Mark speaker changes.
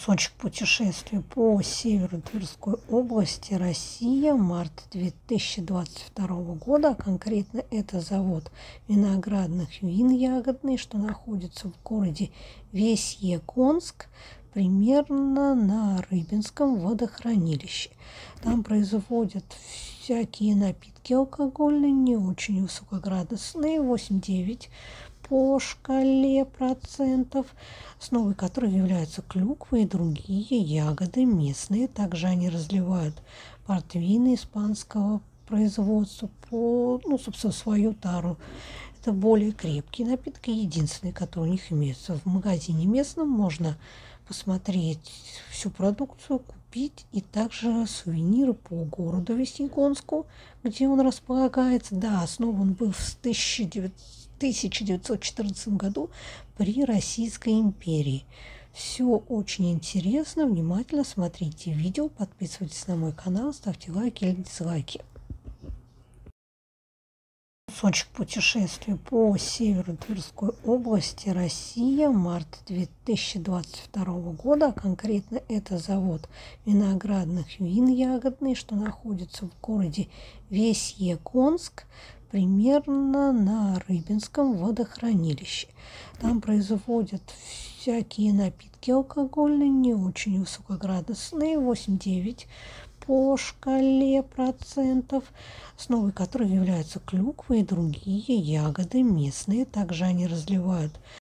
Speaker 1: Кусочек путешествия по северу Тверской области, Россия, март 2022 года. Конкретно это завод виноградных вин ягодный, что находится в городе Весьегонск, примерно на Рыбинском водохранилище. Там производят всякие напитки алкогольные, не очень высокоградусные, 8-9 по шкале процентов, основой которых являются клюквы и другие ягоды местные. Также они разливают портвейны испанского производства по, собственно, свою тару. Это более крепкие напитки, единственные, которые у них имеются. В магазине местном можно посмотреть всю продукцию, купить, и также сувениры по городу Весьегонску, где он располагается. Да, основан был в 1914 году при Российской империи. Все очень интересно, внимательно смотрите видео, подписывайтесь на мой канал, ставьте лайки или дизлайки. Кусочек путешествия по северу Тверской области, Россия, март 2022 года. Конкретно это завод виноградных вин ягодный, что находится в городе Весьегонск, примерно на Рыбинском водохранилище. Там производят всякие напитки алкогольные, не очень высокоградусные, 8-9 по шкале процентов, основой которых являются клюквы и другие ягоды местные. Также они разливают